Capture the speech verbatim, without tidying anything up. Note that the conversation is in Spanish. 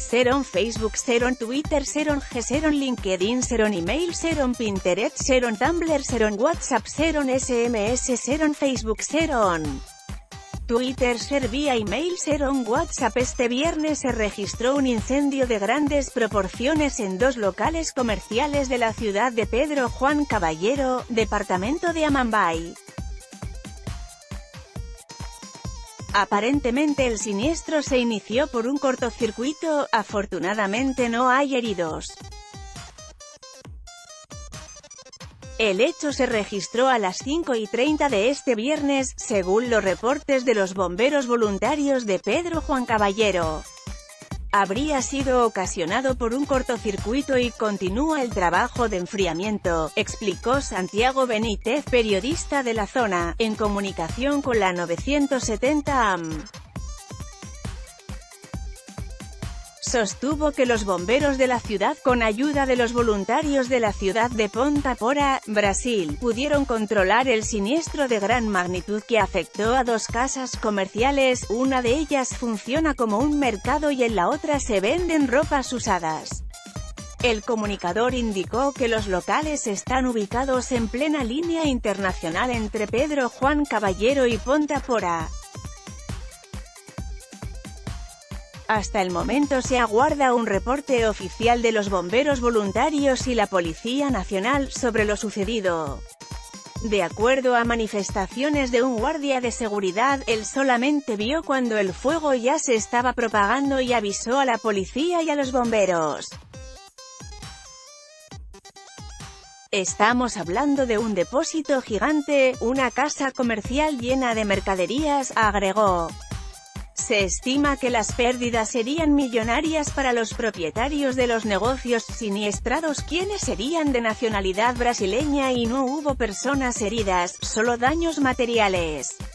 Seron Facebook, Seron Twitter, Seron G, Seron LinkedIn, Seron Email, Seron Pinterest, Seron Tumblr, Seron WhatsApp, Seron S M S, Seron Facebook, Seron Twitter, Ser vía email, Seron WhatsApp. Este viernes se registró un incendio de grandes proporciones en dos locales comerciales de la ciudad de Pedro Juan Caballero, departamento de Amambay. Aparentemente el siniestro se inició por un cortocircuito, afortunadamente no hay heridos. El hecho se registró a las cinco y treinta de este viernes, según los reportes de los bomberos voluntarios de Pedro Juan Caballero. Habría sido ocasionado por un cortocircuito y continúa el trabajo de enfriamiento, explicó Santiago Benítez, periodista de la zona, en comunicación con la novecientos setenta A M. Sostuvo que los bomberos de la ciudad, con ayuda de los voluntarios de la ciudad de Ponta Porã, Brasil, pudieron controlar el siniestro de gran magnitud que afectó a dos casas comerciales. Una de ellas funciona como un mercado y en la otra se venden ropas usadas. El comunicador indicó que los locales están ubicados en plena línea internacional entre Pedro Juan Caballero y Ponta Porã. Hasta el momento se aguarda un reporte oficial de los bomberos voluntarios y la Policía Nacional sobre lo sucedido. De acuerdo a manifestaciones de un guardia de seguridad, él solamente vio cuando el fuego ya se estaba propagando y avisó a la policía y a los bomberos. Estamos hablando de un depósito gigante, una casa comercial llena de mercaderías, agregó. Se estima que las pérdidas serían millonarias para los propietarios de los negocios siniestrados, quienes serían de nacionalidad brasileña, y no hubo personas heridas, solo daños materiales.